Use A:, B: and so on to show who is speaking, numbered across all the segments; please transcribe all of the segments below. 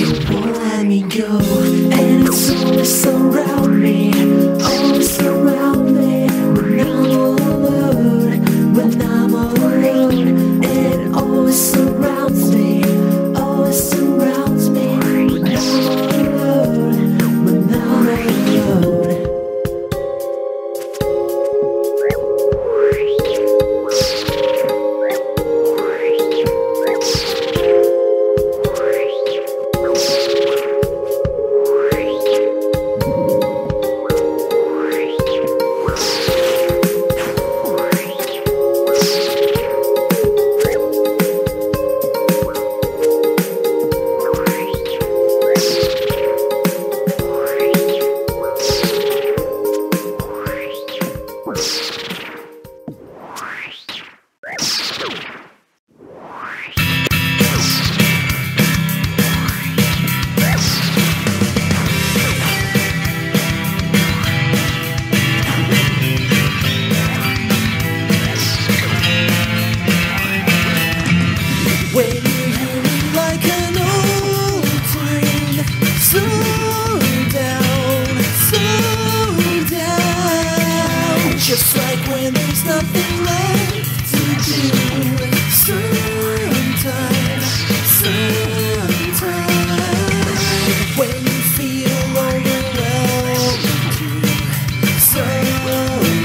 A: They won't let me go, and it's always around me, always around me. When I'm all alone, when I'm all alone, it always surrounds me, always surrounds me. When I'm all alone, when I'm all alone. When you hear me like an old tune, slow down, just like when there's nothing left to do. Sometimes, when you feel overwhelmed, slow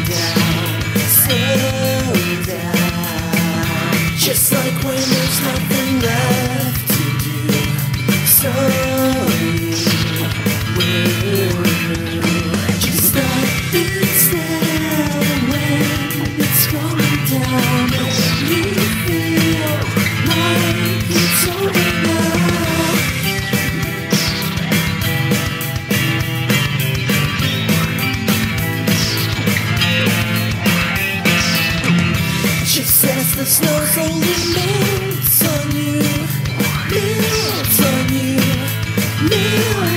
A: down, just like when there's nothing left to do. So you will just stop it still when it's going down. You feel like it's over now. Just as the snow slowly melts on you, melts on you, melts